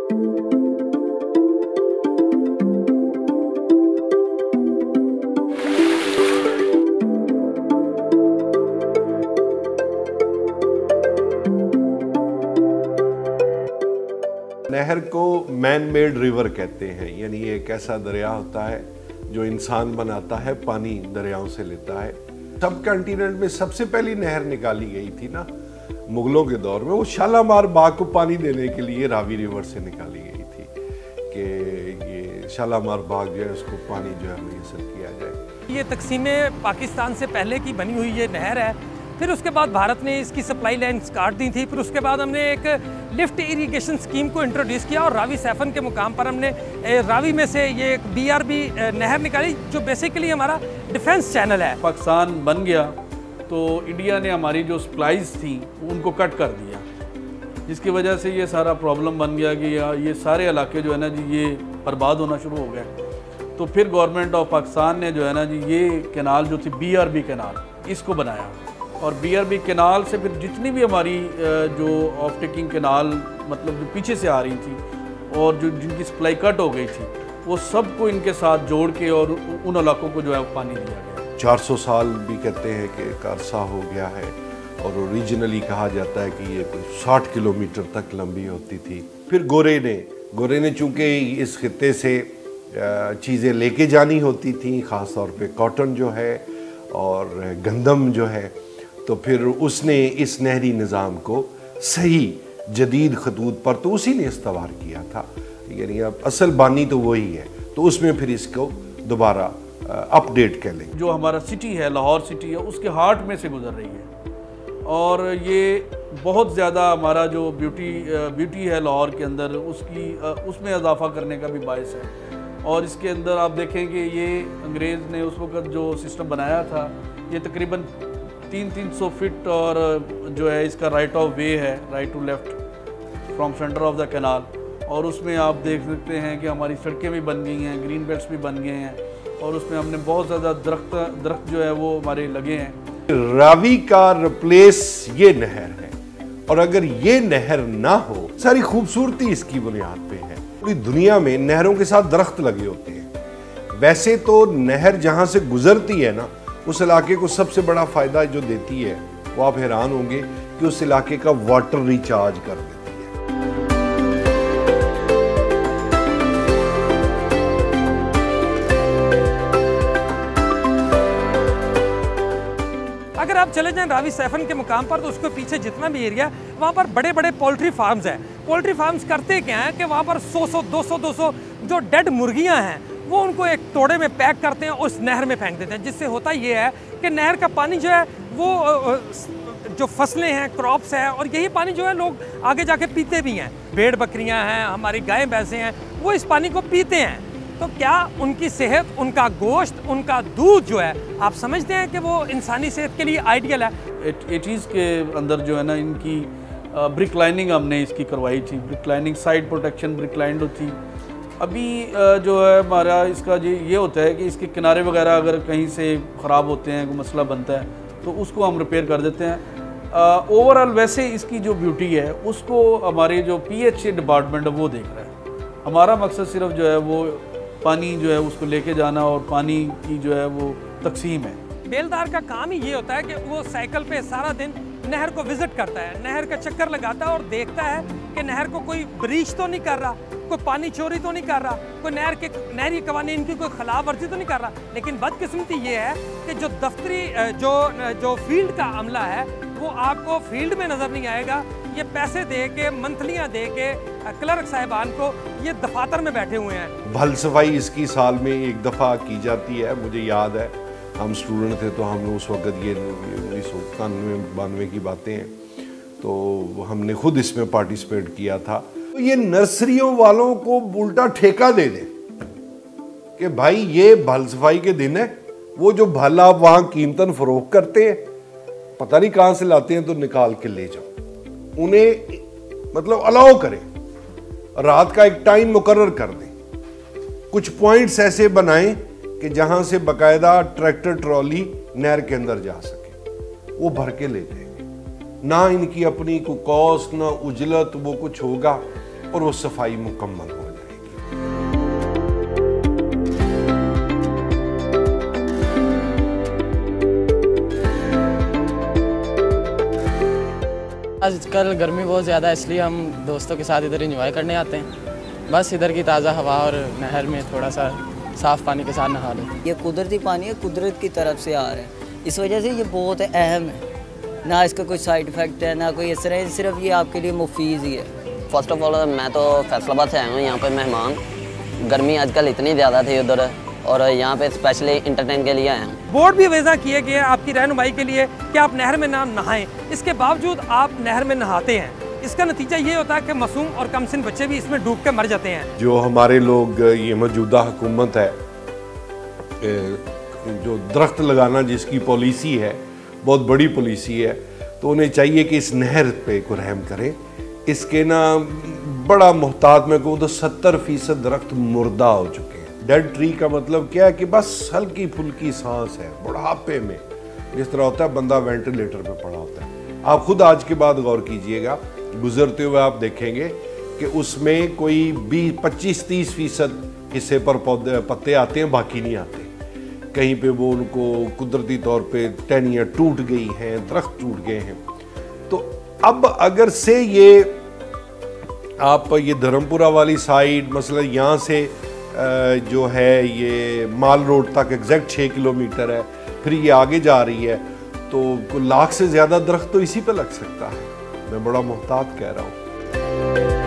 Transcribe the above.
नहर को man made river कहते हैं, यानी ये एक ऐसा दरिया होता है जो इंसान बनाता है, पानी दरियाओं से लेता है। सब कॉन्टिनेंट में सबसे पहली नहर निकाली गई थी ना मुगलों के दौर में, वो शालामार बाग को पानी देने के लिए रावी रिवर से निकाली गई थी कि ये शालामार बाग जो है उसको पानी जो है मुयस्सर किया जाए। ये तकसीम पाकिस्तान से पहले की बनी हुई ये नहर है। फिर उसके बाद भारत ने इसकी सप्लाई लाइन्स काट दी थी। फिर उसके बाद हमने एक लिफ्ट इरिगेशन स्कीम को इंट्रोड्यूस किया और रावी सैफन के मुकाम पर हमने रावी में से ये एक BRB नहर निकाली जो बेसिकली हमारा डिफेंस चैनल है। पाकिस्तान बन गया तो इंडिया ने हमारी जो सप्लाईज थी उनको कट कर दिया, जिसकी वजह से ये सारा प्रॉब्लम बन गया कि ये सारे इलाके जो है ना जी ये बर्बाद होना शुरू हो गए। तो फिर गवर्नमेंट ऑफ पाकिस्तान ने जो है ना जी ये कैनाल जो थी BRB कैनाल इसको बनाया और BRB कैनाल से फिर जितनी भी हमारी जो ऑफ टेकिंग कैनाल मतलब जो पीछे से आ रही थी और जो जिनकी सप्लाई कट हो गई थी वो सबको इनके साथ जोड़ के और उन इलाकों को जो है पानी दिया गया। 400 साल भी कहते हैं कि एक अरसा हो गया है और ओरिजिनली कहा जाता है कि ये 60 किलोमीटर तक लंबी होती थी। फिर गोरे ने चूँकि इस खित्ते से चीज़ें लेके जानी होती थी, ख़ास तौर पे कॉटन जो है और गंदम जो है, तो फिर उसने इस नहरी निज़ाम को सही जदीद खतूत पर तो उसी ने इस्तवार किया था, यानी अब असल बानी तो वही है, तो उसमें फिर इसको दोबारा अपडेट कर लेंगे। जो हमारा सिटी है, लाहौर सिटी है, उसके हार्ट में से गुजर रही है और ये बहुत ज़्यादा हमारा जो ब्यूटी है लाहौर के अंदर उसमें इजाफा करने का भी बायस है। और इसके अंदर आप देखेंगे ये अंग्रेज़ ने उस वक़्त जो सिस्टम बनाया था ये तकरीबन 300 फीट और जो है इसका राइट ऑफ वे है, right to left from centre of the canal, और उसमें आप देख सकते हैं कि हमारी सड़कें भी बन गई हैं, ग्रीन बेल्ट्स भी बन गए हैं और उसमें हमने बहुत ज़्यादा दरख्त जो है वो हमारे लगे हैं। रावी का रिप्लेस ये नहर है और अगर ये नहर ना हो, सारी खूबसूरती इसकी बुनियाद पे है। पूरी दुनिया में नहरों के साथ दरख्त लगे होते हैं। वैसे तो नहर जहाँ से गुजरती है ना उस इलाके को सबसे बड़ा फ़ायदा जो देती है वो आप हैरान होंगे कि उस इलाके का वाटर रिचार्ज कर देती है। अगर आप चले जाएं रावी सैफन के मुकाम पर तो उसके पीछे जितना भी एरिया वहाँ पर बड़े बड़े पोल्ट्री फार्म्स हैं। पोल्ट्री फार्म्स करते क्या हैं कि वहाँ पर 100 200 जो डेड मुर्गियाँ हैं वो उनको एक तोड़े में पैक करते हैं, उस नहर में फेंक देते हैं, जिससे होता ये है कि नहर का पानी जो है वो जो फसलें हैं, क्रॉप्स हैं, और यही पानी जो है लोग आगे जाके पीते भी हैं। भेड़ बकरियां हैं, हमारी गायें भैंसें हैं, वो इस पानी को पीते हैं। तो क्या उनकी सेहत, उनका गोश्त, उनका दूध जो है आप समझते हैं कि वो इंसानी सेहत के लिए आइडियल है? 80s के अंदर जो है ना इनकी ब्रिक लाइनिंग हमने इसकी करवाई थी, brick lining side protection brick lined थी। अभी जो है हमारा इसका ये होता है कि इसके किनारे वगैरह अगर कहीं से ख़राब होते हैं, कोई मसला बनता है तो उसको हम रिपेयर कर देते हैं। ओवरऑल वैसे इसकी जो ब्यूटी है उसको हमारे जो PHA डिपार्टमेंट है वो देख रहा है। हमारा मकसद सिर्फ जो है वो पानी जो है उसको लेके जाना और पानी की जो है वो तकसीम है। बेलदार का काम ही ये होता है कि वो साइकिल पे सारा दिन नहर को विजिट करता है, नहर का चक्कर लगाता है और देखता है कि नहर को कोई ब्रीच तो नहीं कर रहा, कोई पानी चोरी तो नहीं कर रहा, कोई नहरी कवानीन की कोई खिलाफ वर्जी तो नहीं कर रहा। लेकिन बदकिस्मती ये है कि जो दफ्तरी जो फील्ड का अमला है वो आपको फील्ड में नज़र नहीं आएगा। ये पैसे दे के, मंथलियाँ दे के क्लर्क साहिबान को ये दफातर में बैठे हुए हैं। भल सफाई इसकी साल में एक दफ़ा की जाती है। मुझे याद है हम स्टूडेंट थे तो हमने उस वक़्त ये 1991-92 की बातें हैं, तो हमने खुद इसमें पार्टिसिपेट किया था। तो ये नर्सरियों वालों को उल्टा ठेका दे दें कि भाई ये भल सफाई के दिन है, वो जो भल आप वहाँ कीमतन फरोख्त करते हैं, पता नहीं कहाँ से लाते हैं, तो निकाल के ले जाओ। उन्हें मतलब अलाउ करें, रात का एक टाइम मुकर्रर कर दें, कुछ पॉइंट्स ऐसे बनाएं कि जहां से बकायदा ट्रैक्टर ट्रॉली नहर के अंदर जा सके, वो भर के ले जाएंगे। ना इनकी अपनी कोई कॉस्ट, ना उजलत, वो कुछ होगा। और वो सफाई मुकम्मल हो जाएगी। आजकल गर्मी बहुत ज़्यादा है, इसलिए हम दोस्तों के साथ इधर एंजॉय करने आते हैं। बस इधर की ताज़ा हवा और नहर में थोड़ा सा साफ़ पानी के साथ नहा लें। ये कुदरती पानी है, कुदरत की तरफ से आ रहा है, इस वजह से ये बहुत अहम है। ना इसका कोई साइड इफ़ेक्ट है ना कोई असर है, सिर्फ ये आपके लिए मुफीज़ ही है। फर्स्ट ऑफ ऑल मैं तो फैसलाबाद से आया हूँ यहाँ पर मेहमान। गर्मी आजकल इतनी ज़्यादा थी उधर, और यहाँ पे स्पेशली इंटरटेन के लिए आए हैं। बोर्ड भी वजह किए गए आपकी रहनुमाई के लिए कि आप नहर में ना नहाएं, इसके बावजूद आप नहर में नहाते हैं। इसका नतीजा ये होता है कि मासूम और कमसिन बच्चे भी इसमें डूब के मर जाते हैं। जो हमारे लोग, ये मौजूदा हुकूमत है, जो दरख्त लगाना जिसकी पॉलिसी है, बहुत बड़ी पॉलिसी है, तो उन्हें चाहिए कि इस नहर पे को रहम करें। इसके ना बड़ा मोहतात में कहूँ तो 70% दरख्त मुर्दा हो चुके हैं। डेड ट्री का मतलब क्या है कि बस हल्की फुल्की सांस है। बुढ़ापे में जिस तरह होता है बंदा वेंटिलेटर पे पड़ा होता है। आप खुद आज के बाद गौर कीजिएगा, गुजरते हुए आप देखेंगे कि उसमें कोई 25-30% हिस्से पर पौधे पत्ते आते हैं, बाकी नहीं आते। कहीं पे वो उनको कुदरती तौर पे टहनियाँ टूट गई हैं, दरख्त टूट गए हैं। तो अब अगर से ये आप ये धर्मपुरा वाली साइड, मसला यहाँ से जो है ये माल रोड तक एग्जैक्ट 6 किलोमीटर है, फिर ये आगे जा रही है, तो लाख से ज़्यादा दरख्त तो इसी पे लग सकता है। मैं बड़ा मोहतात कह रहा हूँ।